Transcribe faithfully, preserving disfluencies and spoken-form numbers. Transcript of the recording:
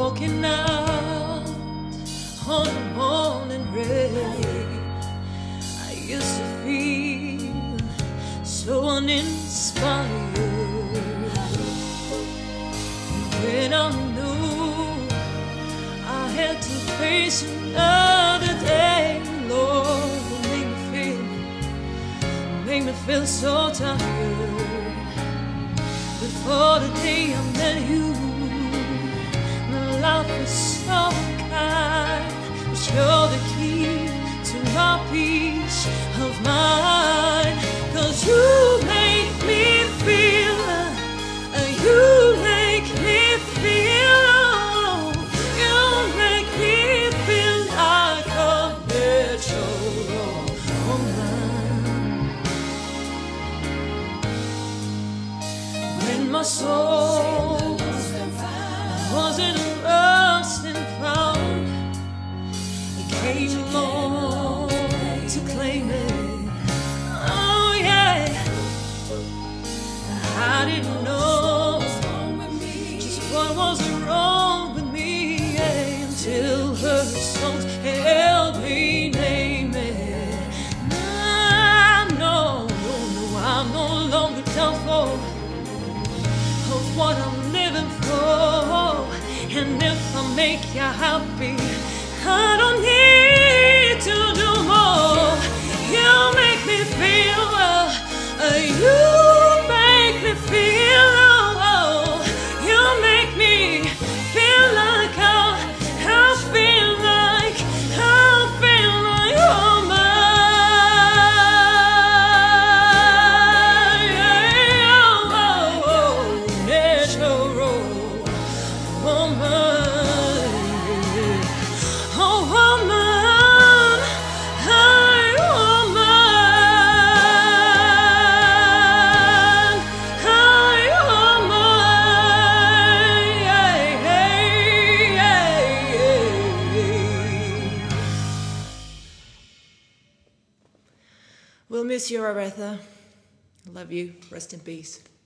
walking out on the morning rain. I used to feel so uninspired when I knew I had to face another day. Lord, it made me feel, made me feel so tired. Before the day I met you, my life was so kind. But you're the key to my peace of mind. 'Cause you make me feel, uh, you make me feel, you make me feel like a natural woman. When my soul was in a rust and found, it came along to claim it. Oh yeah, I didn't know just what was wrong with me, yeah, until her songs helped me name it. I know, no, no, I'm no longer doubtful of what I'm living for. And if I make you happy, I don't need to do more. You make me feel, uh, uh, you make me feel, oh, oh, you make me feel like I, I feel like, I feel like oh my, oh, oh, oh, natural woman. Oh woman, hey woman, hey woman, yeah, yeah, yeah. We'll miss you, Aretha. I love you. Rest in peace.